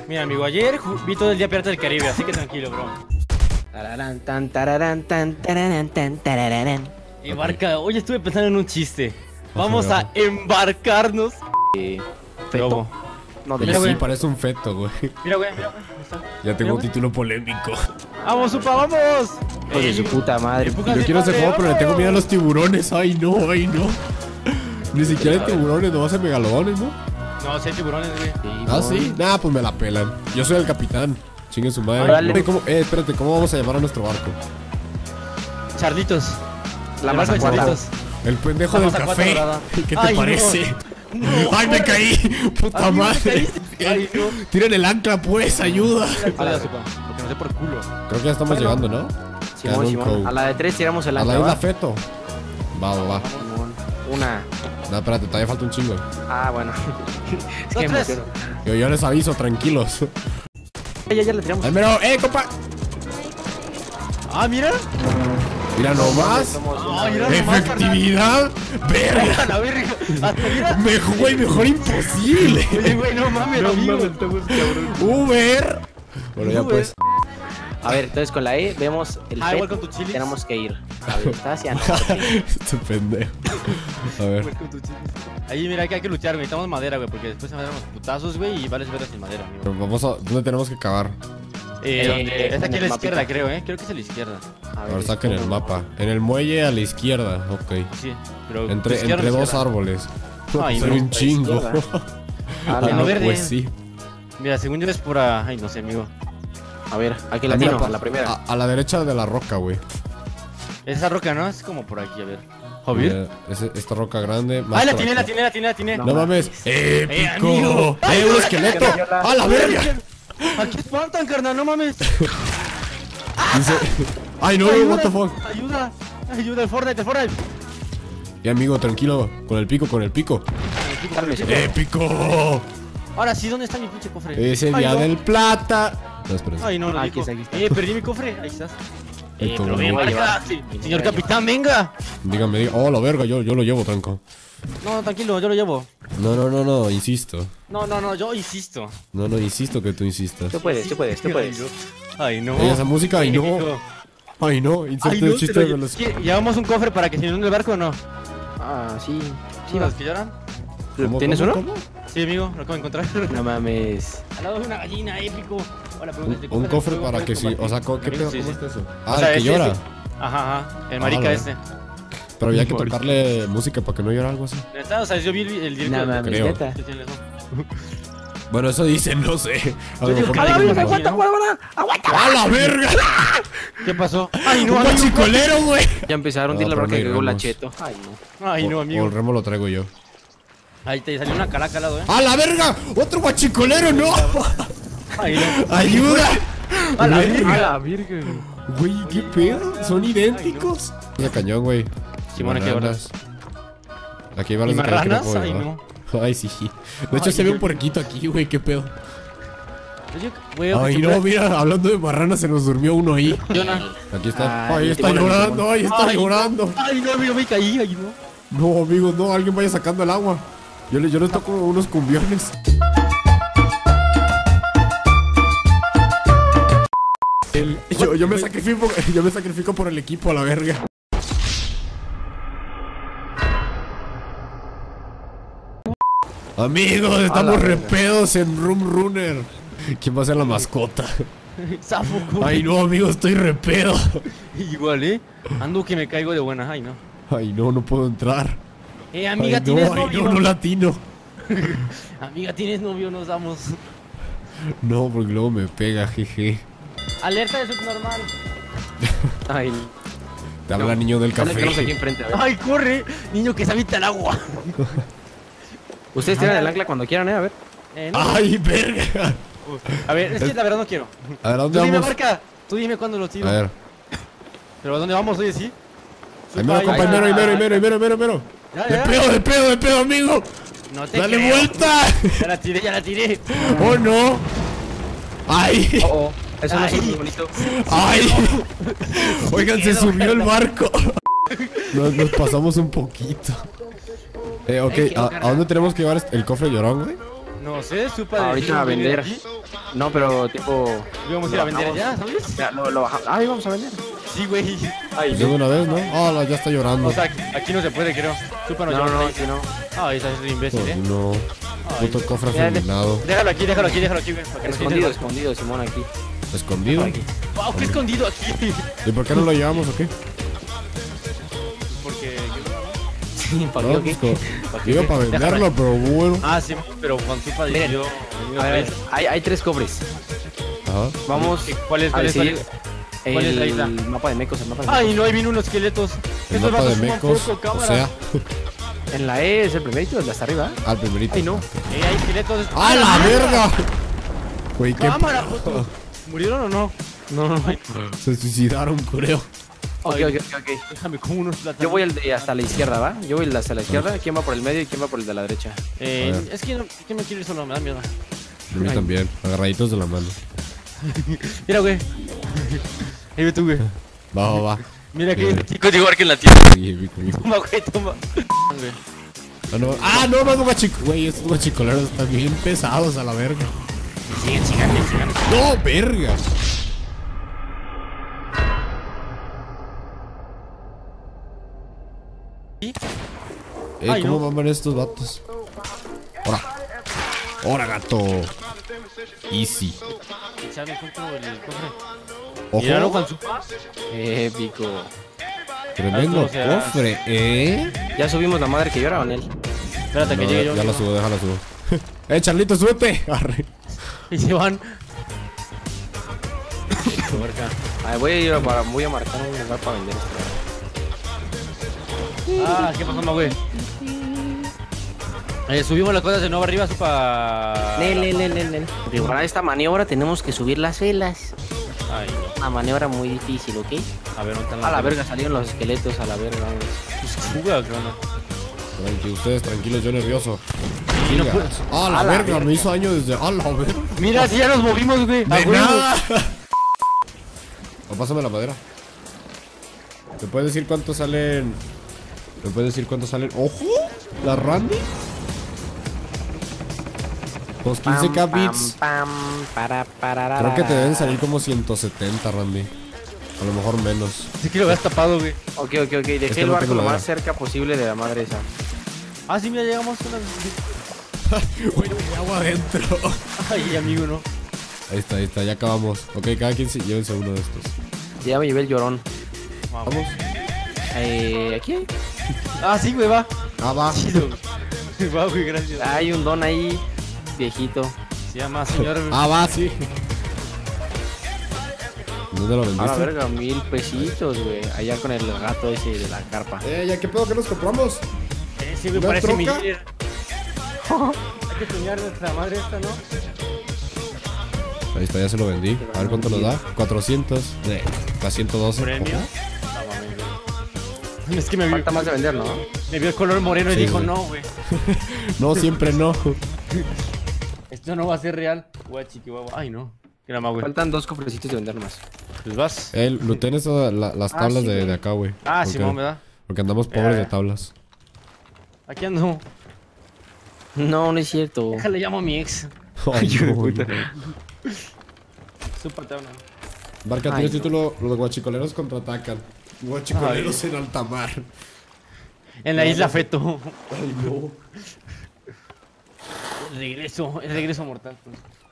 Mira, amigo, ayer vi todo el día Piratas del Caribe, así que tranquilo, bro. Tararán, tan, tararán, tan, tararán, tan, tararán. Embarca, hoy estuve pensando en un chiste. Vamos a embarcarnos. Feto. Lobo. No, Oye, Mira, sí, güey. parece un feto, güey. Mira, güey, mira, güey. Ahí está. Ya tengo Mira, un güey. título polémico. ¡Vamos, Upa, vamos! Hijo de su puta madre. Yo quiero ese juego, pero le tengo miedo a los tiburones. Ay, no, ay, no. Ni siquiera hay tiburones, no hacen megalodones, ¿no? No, si hay tiburones, güey. Ah, sí. Nah, pues me la pelan. Yo soy el capitán. Chingue su madre. Dale. Espérate, ¿cómo vamos a llamar a nuestro barco? Charlitos. La El barco de mazacuata. Charlitos. El pendejo La del mazacuata café. dorada. ¿Qué te Ay, no. parece? No. ¡Ay, me caí! ¡Puta Amigo, madre! ¿te caíste? Ay, no. Tiren el ancla, pues, ayuda. Dale, Upa, porque no sé por culo. Creo que ya estamos Bueno. llegando, ¿no? Simón, Quedan un Simón. co. A la de 3 tiramos el A la ancla, isla ¿va? Feto. Va. Simón. Una. No, espérate, todavía falta un chingo. Ah, bueno. Es Dos, que tres. emociono. Yo les aviso, tranquilos. Ya le tiramos. Al mero, compa. Ah, mira. Mira nomás. Somos Ah, una- mira nomás, Efectividad. Verga. A la verga. Hasta mira. Mejor, güey, mejor imposible. Oye, güey, no mames, amigo. Uber. Bueno, ya Uber. pues. A ver, entonces con la E vemos el Ah, igual feto. con tu chilis. Tenemos que ir. A ver, está hacia norte. Este pendejo. A ver. Igual con tu chilis. Ahí, mira, que hay que luchar, güey. Necesitamos madera, güey, porque después se van a dar unos putazos, güey, y vales vergas sin madera, amigo. Pero vamos a. ¿Dónde tenemos que cavar? Es en aquí a el la izquierda, mapita. creo, Creo que es a la izquierda. A A ver, saquen el mapa. En el muelle a la izquierda. Ok. Sí, pero. Entre izquierda, dos izquierda. árboles. Ay, Soy no, un chingo. izquierda. Ah, Ah, En no, lo verde. pues sí. Mira, según yo es pura. Ay, no sé, amigo. A ver, aquí la Ah, mira, tiro, la primera. A la derecha de la roca, güey. Esa roca, ¿no? Es como por aquí, a ver. ¿Javier? Mira, esta roca grande. más ¡Ah, la por tiene, aquí. la tiene! No mames. ¡Épico! amigo. Un esqueleto! ¡A la verga! ¡Aquí espantan, carnal! ¡No mames! Dice. ¡Ay, no! ¡Ayuda! What the fuck. ¡Ayuda! ¡Ayuda! ¡El Fortnite, el Fortnite! Y amigo, tranquilo. Con el pico, con el pico. ¡Épico! Ahora sí, ¿dónde está mi pinche cofre? Ese Ay, día no. del plata. No, espera. Ay, no, no, Aquí dijo. está. Perdí mi cofre. Ahí estás. Esto, Pero ven no. para acá. Sí, señor capitán, venga. Dígame, diga. Oh, la verga, yo lo llevo, tranco. No, tranquilo, yo lo llevo. No, insisto. No, yo insisto. No, insisto que tú insistas. Tú puedes. Ay, no. Ey, esa música, ay, no. México. Ay, no, Ay, inserte no, el chiste de los. ¿Qué? ¿Llevamos un cofre para que se inunde el barco o no? Ah, sí. ¿Sí, los que lloran? ¿Cómo, ¿Tienes cómo, uno? cómo? Sí, amigo, lo acabo de encontrar. No mames. Al lado de una gallina, épico. Hola, pero este Un cofre fuego para puedes que sí. compartir. O sea, ¿qué pedo? Sí, ¿Cómo sí. está eso? O Ah, sea, el que ese, llora. ese. Ajá. El marica la este. Pero había que tocarle música para que no llora algo así. ¿Neta? O sea, yo vi el directo. No mames, Creo. neta. Sí, tienes razón. Bueno, eso dicen, no sé. A lo digo mejor que me la equivoco. verga, aguanta. ¡A la verga! ¿Qué pasó? Ay, no, ¡Un amigo. guachicolero, güey! Ya empezaron a hundir No, la pero roca no que llegó la iremos. cheto. Ay, no. Ay, no, O amigo. el remo lo traigo yo. Ahí te salió una calaca al lado, ¡A la verga! ¡Otro guachicolero, no! Ay, no. ¡Ayuda! A la Verga. verga. virgen. Güey, ¿qué pedo? Son idénticos. Ese cañón, güey. Simón, aquí ahora. Marranas. Aquí hay ¿Y balas de cañón que marranas? puedo Ay, llevar. no. Ay, sí. De hecho, Ay, se ve yo- un puerquito aquí, güey. ¿Qué pedo? Oye, güey, Ay, no, mira, hablando de marranas, se nos durmió uno ahí. Jonah. Aquí está. Ay, Ay, mi está tiburón, mi llorando, tiburón. ay, está Ay, llorando. Ay, no, amigo, me caí. Ay, no. No, amigos, no, alguien vaya sacando el agua. Yo les toco unos cumbiones. Yo me sacrifico por el equipo a la verga. Amigos, estamos repedos en Room Runner. ¿Quién va a ser la mascota? Zafo, Ay, no, amigo, estoy repedo. Igual, Ando que me caigo de buena. Ay, no. Ay, no puedo entrar. Amiga, Ay, ¿tienes no, novio? ay, no latino. Amiga, ¿tienes novio? Nos damos. No, porque luego me pega, jeje. Alerta de subnormal. Ay, Te habla niño del dale, quedamos aquí café. enfrente. A ver. Ay, corre. Niño que se habita el agua. Ustedes tiran el ancla cuando quieran, a ver. No. Ay, verga. A ver, es que la verdad no quiero. A ver, ¿a dónde Tú dime, vamos? marca. Tú dime cuándo lo tiro. A ver. Pero ¿a dónde vamos? Oye, sí. Ahí mero, compa, ahí mero. Ya, De ya. pedo, amigo. No te Dale creo. vuelta. Ya la tiré. Oh, no. Ay, Oh, eso no es Ay. muy bonito. ay. Oigan, se subió el barco. Nos pasamos un poquito. Ok, ¿a dónde tenemos que llevar el cofre llorón, güey? No sé, supa de... Ahorita a vender. No, pero tipo. Íbamos a ir a vender ya, ¿sabes? Ya, lo bajamos. Ah, íbamos a vender. Sí, güey. Ay, De una vez, ¿no? Ah, ya está llorando. O sea, aquí no se puede, creo. Supa nos no, lleva no, ahí. sí, no. Ay, estás re imbécil, Oh, ¿eh? no. Ay, Puto cofre Mira, afeminado. Déjalo aquí, déjalo aquí, déjalo aquí, güey. Para que no Escondido, sientas- escondido, Simón, aquí. ¿Escondido? Wow, qué escondido aquí. ¿Y por qué no lo llevamos o qué? Porque... Sí, ¿para No, qué? pues, ¿Para qué? iba para venderlo, pero bueno. Ah, sí, pero Juan Supa Miren. decidió... A ver, hay 3 cofres. Ajá. Vamos ¿Cuál es? a ¿Cuál es? decidir ¿Cuál es la isla? el mapa de mecos, el mapa de Ay, mecos. no, ahí vino unos esqueletos. El Estos mapa de vatos suman mecos, poco, o cámara. sea, En la E es el primerito, el de hasta arriba. al primerito. Ay, no. Hay esqueletos. ¡Ah, la verga! Güey, qué ¡Cámara, puto! ¿Murieron o no? No, no. se suicidaron, creo. Ok, Ay, ok, ok. Déjame como unos plátanos. Yo voy al de hasta la izquierda, ¿va? Yo voy hasta la izquierda. ¿Quién va por el medio y quién va por el de la derecha? A ver. Es que no, que me quiero ir solo, me da miedo. A mí también, agarraditos de la mano. Mira, güey. Ahí ve tú, güey. Va, va, va. Mira Sí. que chicos igual que en la tienda. Sí, bico, bico. Toma, güey, toma. Güey. No, los guachicoleros. Güey, estos guachicoleros están bien pesados a la verga. Sigan, sigan, sigan. ¡No, verga! ¿Sí? Ay, ¿Cómo no. van estos vatos? ¡Hora! ¡Hora, gato! Easy. ¿Saben cuánto el cofre? ¡Ojo! Míralo, Juan Supa. Épico. Tremendo O sea, cofre, ¿eh? ¿Ya subimos la madre que llora o en él? Espérate No, que llegue yo. ya la subo, déjala subo. Charlito, súbete! Arre. Y se van. A ver, voy a marcar un lugar para vender esto. Ah, ¿qué pasó, ma, güey? Subimos las cosas de nuevo arriba, Supa. Nel. Porque para esta maniobra tenemos que subir las velas. Ay, no. Una maniobra muy difícil, ¿ok? A ver, ¿dónde están A la las verga salieron los esqueletos, a la verga. Pues fuga, ¿qué onda? Ustedes tranquilos, yo nervioso. Sí, no Sigas. puedo. ¡Ah, la verga! Me hizo daño desde... ¡Ah, la verga! Mira, si ya nos movimos, güey. ¡De A huevo. nada! O pásame la madera. ¿Me puedes decir cuántos salen? ¿Me puedes decir cuántos salen? ¡Ojo! ¿La Randy? Los 15k bits. Creo que te deben salir como 170, Randy. A lo mejor menos. Sí que lo veas tapado, güey. Ok. Dejé el no barco tengo lo madera. más cerca posible de la madre esa. Ah, sí, mira, llegamos a una... Bueno, hay agua adentro. Ay, amigo, ¿no? Ahí está, ya acabamos. Ok, cada quien se llévense uno de estos. Ya me llevé el llorón. Vamos. Aquí hay. Ah, sí, güey, va. Ah, va. Chido. Va, güey, gracias. Hay un don ahí, viejito. Se llama señor... Ah, va, sí. ¿Dónde lo A la vendiste? verga, 1000 pesitos, güey. Allá con el gato ese de la carpa. ¿Ya qué pedo que nos compramos? Sí, güey, ¿Una parece mi troca? líder. Hay que tunear nuestra madre esta, ¿no? Ahí está, ya se lo vendí. A ver cuánto nos da. 400. Está 112. ¿Premio? Ojo. No, mames, güey. Es que me vio, Falta más de vender, ¿no? me vio el color moreno y Sí, dijo, güey. no, güey. No, siempre no. Esto no va a ser real. Guachi, qué guapo. Ay, no. ¿Qué era más, güey? Faltan 2 cofrecitos de vender más. Pues vas. Luten las tablas sí, de güey. acá, güey. Ah, Porque- Simón, ¿verdad? Porque andamos pobres Ya. de tablas. Aquí ando. No, no es cierto. Déjale, llamo a mi ex. Ay, hijo de no, puta. no. Súper tabla. Barca, Ay, tienes no. título. Los guachicoleros contraatacan. Guachicoleros en alta mar. En la isla Feto. Ay, no. El regreso mortal. Pues.